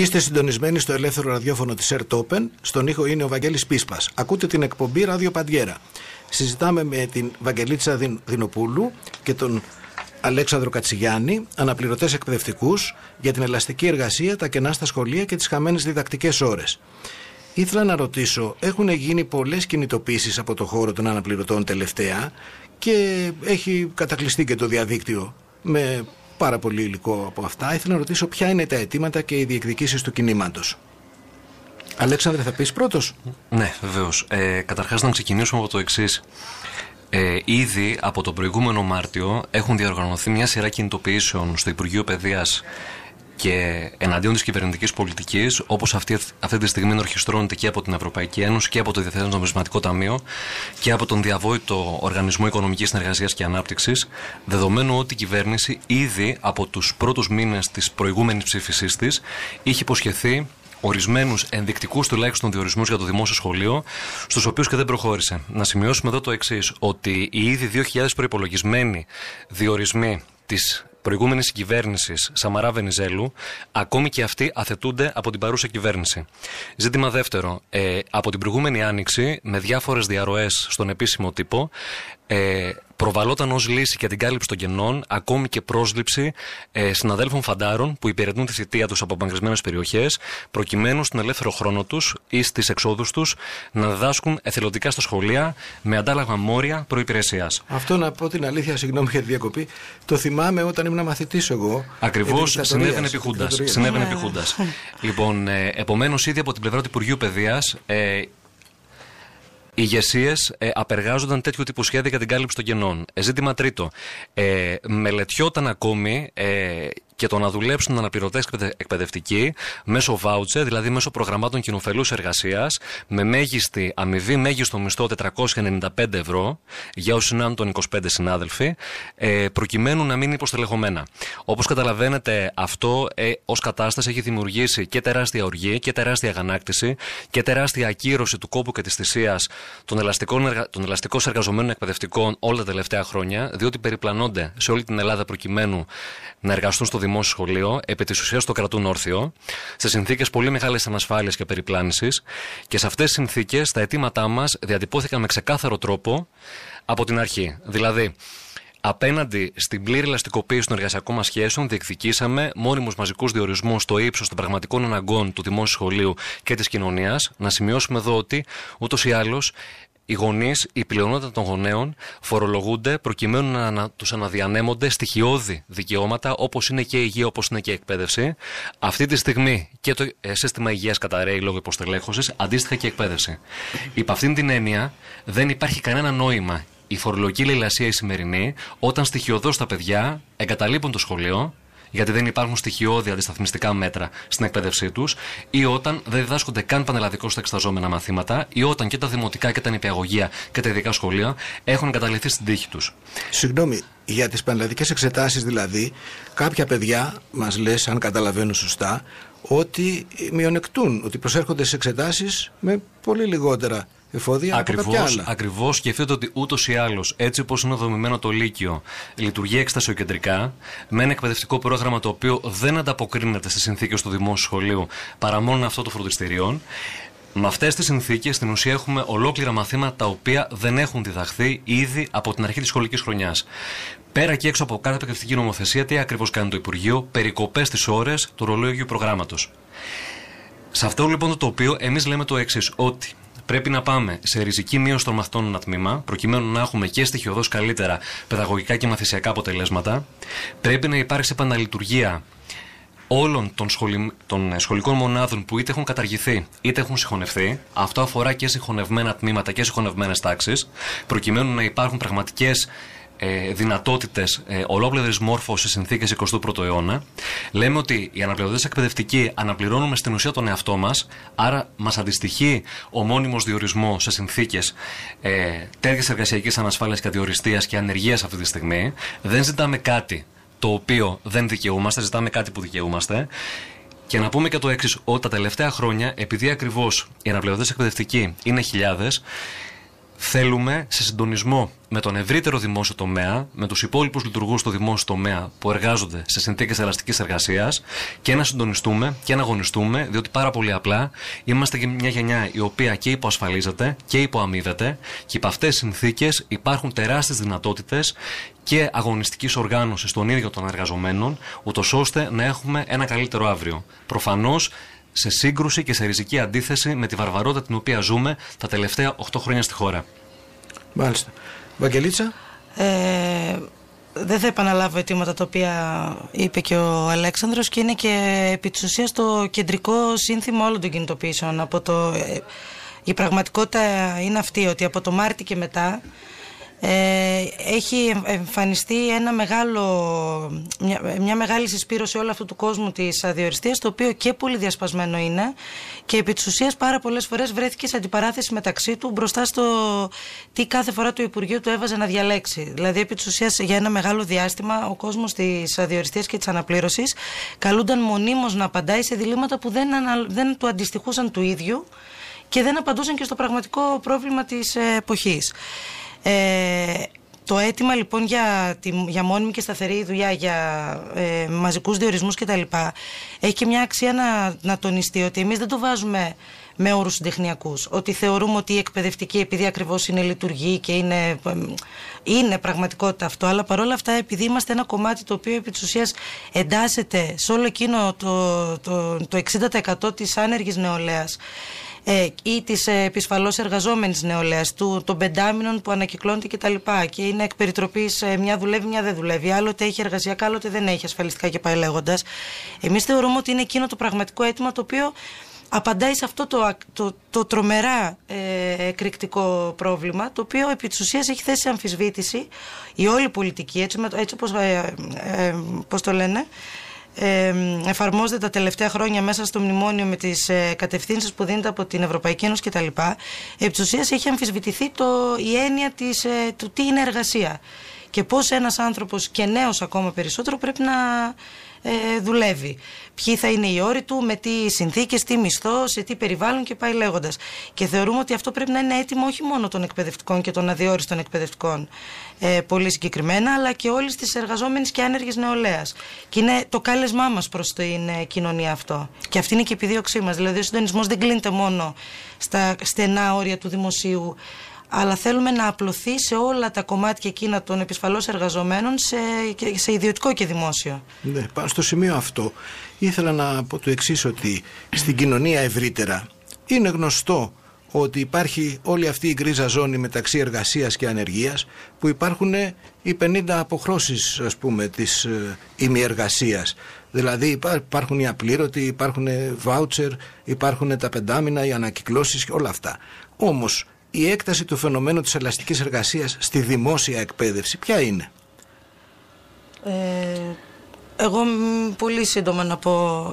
Είστε συντονισμένοι στο ελεύθερο ραδιόφωνο της ΕΡΤ-ΟΠΕΝ. Στον ήχο είναι ο Βαγγέλης Πίσπας. Ακούτε την εκπομπή Ράδιο Παντιέρα. Συζητάμε με την Βαγγελίτσα Δινοπούλου και τον Αλέξανδρο Κατσιγιάννη, αναπληρωτές εκπαιδευτικούς, για την ελαστική εργασία, τα κενά στα σχολεία και τις χαμένες διδακτικές ώρες. Ήθελα να ρωτήσω, έχουν γίνει πολλές κινητοποίησεις από το χώρο των αναπληρωτών τελευταία και έχει κατακλειστεί και το διαδίκτυο με πάρα πολύ υλικό από αυτά. Ήθελα να ρωτήσω ποια είναι τα αιτήματα και οι διεκδικήσεις του κινήματος. Αλέξανδρε, θα πεις πρώτος? Ναι, βεβαίως. Καταρχάς, να ξεκινήσουμε από το εξής. Ήδη από τον προηγούμενο Μάρτιο έχουν διοργανωθεί μια σειρά κινητοποιήσεων στο Υπουργείο Παιδείας και εναντίον της κυβερνητικής πολιτικής, όπως αυτή τη στιγμή ορχιστρώνεται και από την Ευρωπαϊκή Ένωση και από το Διεθνές Νομισματικό Ταμείο και από τον διαβόητο Οργανισμό Οικονομικής Συνεργασίας και Ανάπτυξης, δεδομένου ότι η κυβέρνηση ήδη από τους πρώτους μήνες της προηγούμενης ψήφισής της είχε υποσχεθεί ορισμένους ενδεικτικούς τουλάχιστον διορισμούς για το δημόσιο σχολείο, στους οποίους και δεν προχώρησε. Να σημειώσουμε εδώ το εξής, ότι οι ήδη 2.000 προϋπολογισμένοι διορισμοί της προηγούμενης κυβέρνησης Σαμαρά-Βενιζέλου, ακόμη και αυτοί αθετούνται από την παρούσα κυβέρνηση. Ζήτημα δεύτερο, από την προηγούμενη άνοιξη, με διάφορες διαρροές στον επίσημο τύπο, προβαλόταν ως λύση για την κάλυψη των κενών ακόμη και πρόσληψη συναδέλφων φαντάρων που υπηρετούν τη θητεία τους από απομακρυσμένες περιοχές, προκειμένου στον ελεύθερο χρόνο τους ή στις εξόδους τους να διδάσκουν εθελοντικά στα σχολεία με αντάλλαγμα μόρια προϋπηρεσίας. Αυτό, να πω την αλήθεια, συγγνώμη για τη διακοπή, το θυμάμαι όταν ήμουν μαθητής εγώ. Ακριβώς, συνέβαινε επί Χούντας. Λοιπόν, επομένως, ήδη από την πλευρά του Υπουργείου Παιδείας, οι ηγεσίες απεργάζονταν τέτοιου τύπου σχέδια για την κάλυψη των κενών. Ζήτημα τρίτο. Μελετιόταν ακόμη και το να δουλέψουν αναπληρωτές εκπαιδευτικοί μέσω βάουτσερ, δηλαδή μέσω προγραμμάτων κοινοφελούς εργασίας, με μέγιστη αμοιβή, μέγιστο μισθό 495 ευρώ για όσους είναι άνω των 25 συνάδελφοι, προκειμένου να μην είναι υποστελεχωμένα. Όπως καταλαβαίνετε, αυτό ως κατάσταση έχει δημιουργήσει και τεράστια οργή και τεράστια αγανάκτηση και τεράστια ακύρωση του κόπου και της θυσίας των ελαστικώς εργαζομένων εκπαιδευτικών όλα τα τελευταία χρόνια, διότι περιπλανώνται σε όλη την Ελλάδα προκειμένου να εργαστούν στο δημόσιο σχολείο, επί της ουσίας το κρατούν όρθιο, σε συνθήκες πολύ μεγάλης ανασφάλειας και περιπλάνησης, και σε αυτές τις συνθήκες τα αιτήματά μας διατυπώθηκαν με ξεκάθαρο τρόπο από την αρχή. Δηλαδή, απέναντι στην πλήρη ελαστικοποίηση των εργασιακών μας σχέσεων, διεκδικήσαμε μόνιμους μαζικούς διορισμούς στο ύψος των πραγματικών αναγκών του δημόσιου σχολείου και της κοινωνίας. Να σημειώσουμε εδώ ότι ούτως ή άλλως οι γονείς, η πλειονότητα των γονέων φορολογούνται προκειμένου να τους αναδιανέμονται στοιχειώδη δικαιώματα, όπως είναι και η υγεία, όπως είναι και η εκπαίδευση. Αυτή τη στιγμή και το σύστημα υγείας καταρρέει λόγω υποστελέχωσης, αντίστοιχα και η εκπαίδευση. Υπ' αυτήν την έννοια δεν υπάρχει κανένα νόημα η φορολογική λαιλασία η σημερινή, όταν στοιχειωδώς τα παιδιά εγκαταλείπουν το σχολείο, γιατί δεν υπάρχουν στοιχειώδη αντισταθμιστικά μέτρα στην εκπαίδευσή τους, ή όταν δεν διδάσκονται καν πανελλαδικώς στα εξεταζόμενα μαθήματα, ή όταν και τα δημοτικά και τα νηπιαγωγεία και τα ειδικά σχολεία έχουν εγκαταλειφθεί στην τύχη τους. Συγγνώμη, για τις πανελλαδικές εξετάσεις δηλαδή, κάποια παιδιά μας λες, αν καταλαβαίνω σωστά, ότι μειονεκτούν, ότι προσέρχονται σε εξετάσεις με πολύ λιγότερα εφόδια από κάποια άλλα. Ακριβώς, σκεφτείτε ότι ούτως ή άλλως, έτσι όπως είναι δομημένο το Λύκειο, λειτουργεί εκστασιοκεντρικά, με ένα εκπαιδευτικό πρόγραμμα το οποίο δεν ανταποκρίνεται στις συνθήκες του δημόσιου σχολείου παρά μόνο αυτό των φροντιστηριών. Με αυτές τις συνθήκες, στην ουσία, έχουμε ολόκληρα μαθήματα τα οποία δεν έχουν διδαχθεί ήδη από την αρχή της σχολικής χρονιάς. Πέρα και έξω από κάθε εκπαιδευτική νομοθεσία, τι ακριβώς κάνει το Υπουργείο? Περικοπές στις ώρες του ρολόγιου προγράμματος. Σε αυτό λοιπόν το τοπίο, εμείς λέμε το εξής, ότι πρέπει να πάμε σε ριζική μείωση των μαθητών ένα τμήμα, προκειμένου να έχουμε και στοιχειωδώς καλύτερα παιδαγωγικά και μαθησιακά αποτελέσματα. Πρέπει να υπάρξει επαναλειτουργία όλων των σχολικών μονάδων που είτε έχουν καταργηθεί είτε έχουν συγχωνευτεί. Αυτό αφορά και συγχωνευμένα τμήματα και συγχωνευμένες τάξεις, προκειμένου να υπάρχουν πραγματικές δυνατότητες ολόκληρης μόρφωσης σε συνθήκες 21ου αιώνα. Λέμε ότι οι αναπληρωτές εκπαιδευτικοί αναπληρώνουμε στην ουσία τον εαυτό μας, άρα μας αντιστοιχεί ο μόνιμος διορισμός σε συνθήκες τέτοιας εργασιακής ανασφάλειας και αδιοριστίας και ανεργίας αυτή τη στιγμή. Δεν ζητάμε κάτι το οποίο δεν δικαιούμαστε, ζητάμε κάτι που δικαιούμαστε. Και να πούμε και το εξής, ότι τα τελευταία χρόνια, επειδή ακριβώς οι αναπληρωτές εκπαιδευτικοί είναι χιλιάδες, Θέλουμε σε συντονισμό με τον ευρύτερο δημόσιο τομέα, με τους υπόλοιπους λειτουργούς στο δημόσιο τομέα που εργάζονται σε συνθήκες ελαστικής εργασίας και να συντονιστούμε και να αγωνιστούμε, διότι πάρα πολύ απλά είμαστε μια γενιά η οποία και υποασφαλίζεται και υποαμείβεται και υπ' αυτές τις συνθήκες υπάρχουν τεράστιες δυνατότητες και αγωνιστικής οργάνωσης των ίδιων των εργαζομένων, ούτως ώστε να έχουμε ένα καλύτερο αύριο. Προφανώς σε σύγκρουση και σε ριζική αντίθεση με τη βαρβαρότητα την οποία ζούμε τα τελευταία 8 χρόνια στη χώρα. Μάλιστα. Βαγγελίτσα. Δεν θα επαναλάβω αιτήματα τα οποία είπε και ο Αλέξανδρος και είναι και επί της ουσίας το κεντρικό σύνθημα όλων των κινητοποιήσεων. Η πραγματικότητα είναι αυτή, ότι από το Μάρτι και μετά έχει εμφανιστεί μια μεγάλη συσπήρωση όλου αυτού του κόσμου της αδιοριστίας, το οποίο και πολύ διασπασμένο είναι και επί της ουσίας πάρα πολλές φορές βρέθηκε σε αντιπαράθεση μεταξύ του μπροστά στο τι κάθε φορά το Υπουργείο του έβαζε να διαλέξει. Δηλαδή επί της ουσίας για ένα μεγάλο διάστημα ο κόσμος της αδιοριστίας και της αναπλήρωσης καλούνταν μονίμως να απαντάει σε διλήμματα που δεν του αντιστοιχούσαν του ίδιου και δεν απαντούσαν και στο πραγματικό πρόβλημα της εποχής. Το αίτημα λοιπόν για μόνιμη και σταθερή δουλειά, για μαζικούς διορισμούς κτλ. Έχει και μια αξία να τονιστεί ότι εμείς δεν το βάζουμε με όρους συντεχνιακούς. Ότι θεωρούμε ότι η εκπαιδευτική, επειδή ακριβώς είναι λειτουργή και είναι πραγματικότητα αυτό, αλλά παρόλα αυτά επειδή είμαστε ένα κομμάτι το οποίο επί της ουσίας εντάσσεται σε όλο εκείνο το 60% της άνεργης νεολαίας ή της επισφαλώς εργαζόμενης νεολαίας, των πεντάμινων που ανακυκλώνεται κτλ. Και είναι εκ περιτροπής μια δουλεύει, μια δεν δουλεύει. Άλλοτε έχει εργασιακά, άλλοτε δεν έχει ασφαλιστικά και πάει λέγοντας. Εμείς θεωρούμε ότι είναι εκείνο το πραγματικό αίτημα το οποίο απαντάει σε αυτό το τρομερά εκρηκτικό πρόβλημα, το οποίο επί της ουσίας έχει θέσει σε αμφισβήτηση η όλη πολιτική, έτσι όπως το λένε, εφαρμόζεται τα τελευταία χρόνια μέσα στο μνημόνιο με τις κατευθύνσεις που δίνεται από την Ευρωπαϊκή Ένωση κτλ. Επί της ουσίας έχει αμφισβητηθεί η έννοια του τι είναι εργασία και πώς ένας άνθρωπος και νέος ακόμα περισσότερο πρέπει να δουλεύει. Ποιοι θα είναι οι όροι του, με τι συνθήκες, τι μισθό, σε τι περιβάλλον και πάει λέγοντας. Και θεωρούμε ότι αυτό πρέπει να είναι έτοιμο όχι μόνο των εκπαιδευτικών και των αδιόριστων εκπαιδευτικών πολύ συγκεκριμένα, αλλά και όλης της εργαζόμενης και άνεργης νεολαίας. Και είναι το κάλεσμά μας προς την κοινωνία αυτό. Και αυτή είναι και η επιδίωξή μας. Δηλαδή ο συντονισμός δεν κλείνεται μόνο στα στενά όρια του δημοσίου, αλλά θέλουμε να απλωθεί σε όλα τα κομμάτια εκείνα των επισφαλώς εργαζομένων σε ιδιωτικό και δημόσιο. Ναι, πάνω στο σημείο αυτό ήθελα να πω το εξής, ότι στην κοινωνία ευρύτερα είναι γνωστό ότι υπάρχει όλη αυτή η γκρίζα ζώνη μεταξύ εργασίας και ανεργίας, που υπάρχουν οι 50 αποχρώσεις, ας πούμε, της ημιεργασίας. Δηλαδή υπάρχουν οι απλήρωτοι, υπάρχουν βάουτσερ, υπάρχουν τα πεντάμινα, οι ανακυκλώσεις και όλα αυτά. Όμως η έκταση του φαινομένου της ελαστικής εργασίας στη δημόσια εκπαίδευση ποια είναι? Εγώ πολύ σύντομα να πω,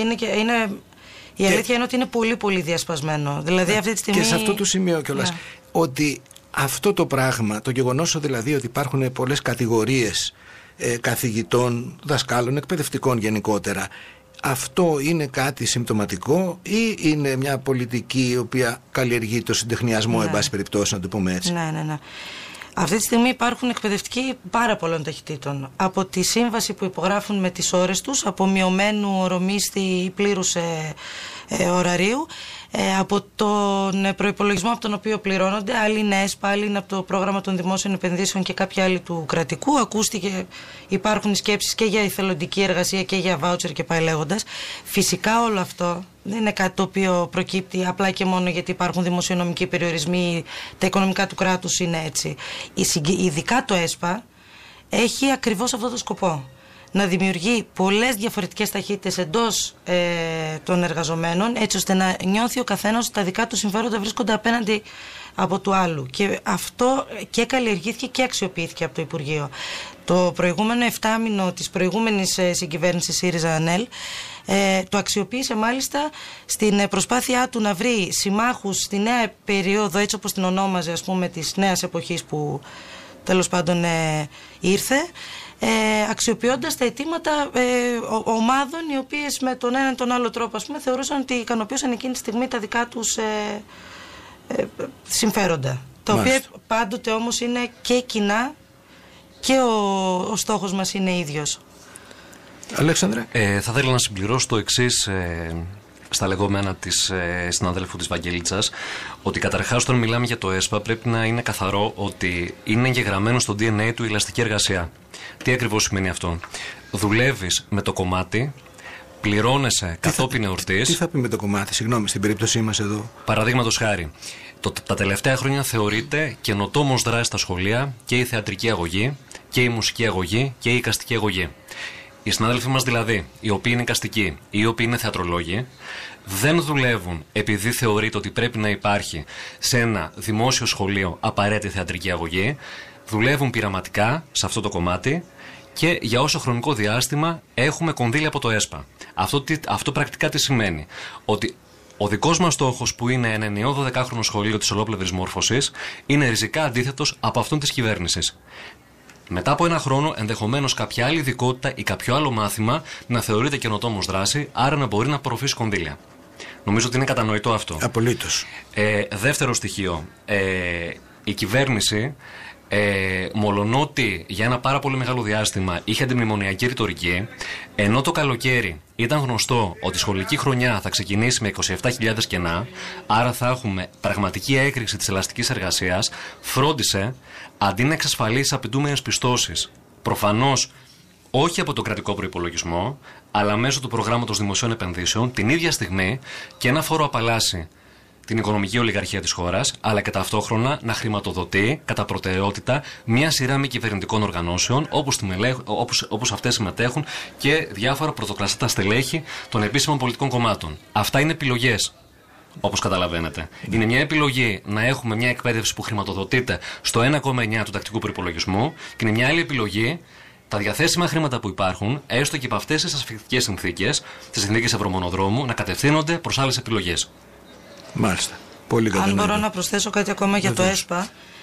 η αλήθεια είναι ότι είναι πολύ πολύ διασπασμένο. Δηλαδή αυτή τη στιγμή... Και σε αυτό το σημείο κιόλας, ότι αυτό το πράγμα, το γεγονός δηλαδή ότι υπάρχουν πολλές κατηγορίες καθηγητών, δασκάλων, εκπαιδευτικών γενικότερα, αυτό είναι κάτι συμπτωματικό ή είναι μια πολιτική η οποία καλλιεργεί το συντεχνιασμό, εν πάση περιπτώσει, να το πούμε έτσι? Ναι. Αυτή τη στιγμή υπάρχουν εκπαιδευτικοί πάρα πολλών ταχυτήτων. Από τη σύμβαση που υπογράφουν με τις ώρες τους, από μειωμένου ορομίστη ή πλήρους ωραρίου, από τον προϋπολογισμό από τον οποίο πληρώνονται. Άλλοι είναι ΕΣΠΑ, άλλοι είναι από το πρόγραμμα των δημόσιων επενδύσεων και κάποιοι άλλοι του κρατικού. Ακούστηκε, υπάρχουν σκέψεις και για εθελοντική εργασία και για βάουτσερ και πάει λέγοντας. Φυσικά όλο αυτό δεν είναι κάτι το οποίο προκύπτει απλά και μόνο γιατί υπάρχουν δημοσιονομικοί περιορισμοί, τα οικονομικά του κράτους είναι έτσι. Ειδικά το ΕΣΠΑ έχει ακριβώς αυτό το σκοπό. Να δημιουργεί πολλές διαφορετικές ταχύτητες εντός των εργαζομένων, έτσι ώστε να νιώθει ο καθένας ότι τα δικά του συμφέροντα βρίσκονται απέναντι από του άλλου. Και αυτό και καλλιεργήθηκε και αξιοποιήθηκε από το Υπουργείο. Το προηγούμενο 7μηνο της προηγούμενης συγκυβέρνησης ΣΥΡΙΖΑ-ΑΝΕΛ το αξιοποίησε μάλιστα στην προσπάθειά του να βρει συμμάχους στη νέα περίοδο, έτσι όπως την ονόμαζε, ας πούμε, της νέας εποχής που τέλος πάντων ήρθε, αξιοποιώντας τα αιτήματα ομάδων οι οποίες με τον έναν τον άλλο τρόπο, ας πούμε, θεωρούσαν ότι ικανοποιούσαν εκείνη τη στιγμή τα δικά τους συμφέροντα. Τα οποία πάντοτε όμως είναι και κοινά και ο στόχος μας είναι ίδιος. Αλέξανδρε. Θα ήθελα να συμπληρώσω το εξής στα λεγόμενα της συναδέλφου της Βαγγελίτσας, ότι καταρχάς όταν μιλάμε για το ΕΣΠΑ πρέπει να είναι καθαρό ότι είναι εγγεγραμμένο στο DNA του η ελαστική εργασία. Τι ακριβώς σημαίνει αυτό? Δουλεύεις με το κομμάτι, πληρώνεσαι κατόπιν εορτής. Τι θα πει με το κομμάτι, συγγνώμη, στην περίπτωσή μας εδώ? Παραδείγματος χάρη, τα τελευταία χρόνια θεωρείται καινοτόμως δράση στα σχολεία και η θεατρική αγωγή και η μουσική αγωγή και η εικαστική αγωγή. Οι συνάδελφοι μας δηλαδή, οι οποίοι είναι εικαστικοί ή οι οποίοι είναι θεατρολόγοι, δεν δουλεύουν επειδή θεωρείται ότι πρέπει να υπάρχει σε ένα δημόσιο σχολείο απαραίτητη θεατρική αγωγή. Δουλεύουν πειραματικά σε αυτό το κομμάτι και για όσο χρονικό διάστημα έχουμε κονδύλια από το ΕΣΠΑ. Αυτό πρακτικά τι σημαίνει? Ότι ο δικός μας στόχος, που είναι ένα ενιαίο 12χρονο σχολείο της ολόπλευρης μόρφωσης, είναι ριζικά αντίθετος από αυτόν της κυβέρνησης. Μετά από ένα χρόνο, ενδεχομένως κάποια άλλη ειδικότητα ή κάποιο άλλο μάθημα να θεωρείται καινοτόμως δράση, άρα να μπορεί να απορροφήσει κονδύλια. Νομίζω ότι είναι κατανοητό αυτό. Απολύτως. Δεύτερο στοιχείο. Η κυβέρνηση, μολονότι για ένα πάρα πολύ μεγάλο διάστημα είχε αντιμνημονιακή ρητορική, ενώ το καλοκαίρι ήταν γνωστό ότι η σχολική χρονιά θα ξεκινήσει με 27.000 κενά, άρα θα έχουμε πραγματική έκρηξη της ελαστικής εργασίας, φρόντισε αντί να εξασφαλίσει απαιτούμενες πιστώσεις, προφανώς όχι από τον κρατικό προϋπολογισμό, αλλά μέσω του προγράμματος δημοσίων επενδύσεων, την ίδια στιγμή και ένα φόρο απαλλάσσει την οικονομική ολιγαρχία της χώρας, αλλά και ταυτόχρονα να χρηματοδοτεί κατά προτεραιότητα μια σειρά μη κυβερνητικών οργανώσεων, όπως αυτές συμμετέχουν και διάφορα πρωτοκλαστά στελέχη των επίσημων πολιτικών κομμάτων. Αυτά είναι επιλογές, όπως καταλαβαίνετε. Είναι μια επιλογή να έχουμε μια εκπαίδευση που χρηματοδοτείται στο 1,9 του τακτικού προϋπολογισμού, και είναι μια άλλη επιλογή τα διαθέσιμα χρήματα που υπάρχουν, έστω και από αυτές τις ασφικτικές συνθήκες, τις συνθήκες ευρωμονοδρόμου, να κατευθύνονται προς άλλες επιλογές. Μάλιστα. Πολύ κατανοητό. Αν μπορώ να προσθέσω κάτι ακόμα για το ΕΣΠΑ,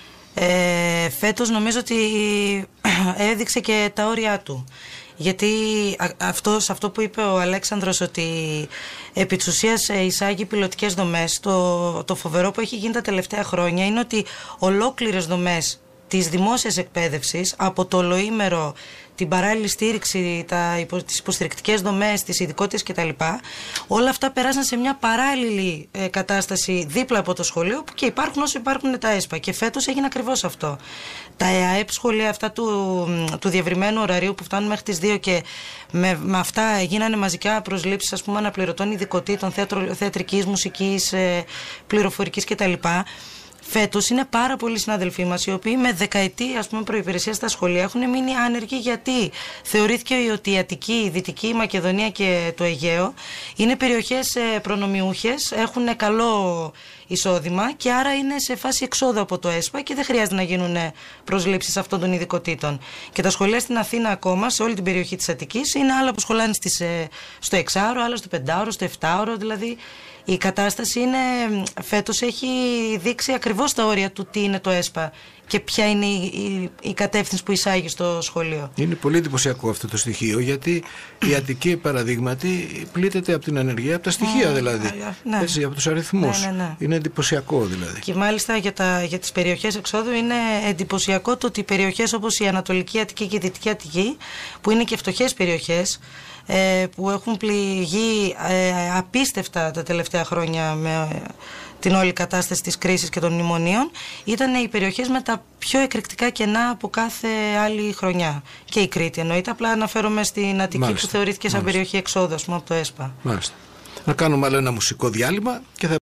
φέτος νομίζω ότι έδειξε και τα όρια του. Γιατί αυτό που είπε ο Αλέξανδρος, ότι επί της ουσίας εισάγει πιλωτικές δομές, το φοβερό που έχει γίνει τα τελευταία χρόνια είναι ότι ολόκληρες δομές της δημόσιας εκπαίδευσης, από το ολοήμερο, την παράλληλη στήριξη, τις υποστηρικτικές δομές, τις ειδικότητες κτλ. Όλα αυτά περάσαν σε μια παράλληλη κατάσταση δίπλα από το σχολείο, που και υπάρχουν όσο υπάρχουν τα ΕΣΠΑ. Και φέτος έγινε ακριβώς αυτό. Τα ΕΑΕΠ σχολεία αυτά του διευρυμένου ωραρίου που φτάνουν μέχρι τις 2 και με αυτά γίνανε μαζικά προσλήψεις, ας πούμε, αναπληρωτών ειδικοτήτων θεατρικής, μουσικής, πληροφορικής κτλ. Φέτος είναι πάρα πολλοί συνάδελφοί μας οι οποίοι με δεκαετή, ας πούμε, προϋπηρεσία στα σχολεία έχουν μείνει άνεργοι, γιατί θεωρήθηκε ότι η Αττική, η Δυτική Μακεδονία και το Αιγαίο είναι περιοχές προνομιούχες, έχουν καλό εισόδημα και άρα είναι σε φάση εξόδου από το ΕΣΠΑ και δεν χρειάζεται να γίνουν προσλήψεις αυτών των ειδικοτήτων. Και τα σχολεία στην Αθήνα, ακόμα σε όλη την περιοχή της Αττικής, είναι άλλα που σχολάνε στο 6ωρο, άλλα στο 5ωρο, στο 7ωρο, δηλαδή. Η κατάσταση είναι, φέτος έχει δείξει ακριβώς τα όρια του τι είναι το ΕΣΠΑ και ποια είναι η κατεύθυνση που εισάγει στο σχολείο. Είναι πολύ εντυπωσιακό αυτό το στοιχείο, γιατί η Αττική, παραδείγματι, πλήττεται από την ανεργία, από τα στοιχεία δηλαδή. Ναι. Έτσι, από τους αριθμούς. Ναι. Είναι εντυπωσιακό δηλαδή. Και μάλιστα για τις περιοχές εξόδου είναι εντυπωσιακό το ότι περιοχές όπως η Ανατολική Αττική και η Δυτική Αττική, που είναι και φτωχές περιοχές, που έχουν πληγεί απίστευτα τα τελευταία χρόνια με την όλη κατάσταση της κρίσης και των μνημονίων, ήταν οι περιοχές με τα πιο εκρηκτικά κενά από κάθε άλλη χρονιά. Και η Κρήτη εννοείται, απλά αναφέρομαι στην Αττική. Μάλιστα. Που θεωρήθηκε σαν περιοχή εξόδου, ας πούμε, από το ΕΣΠΑ. Μάλιστα. Να κάνουμε άλλο ένα μουσικό διάλειμμα και θα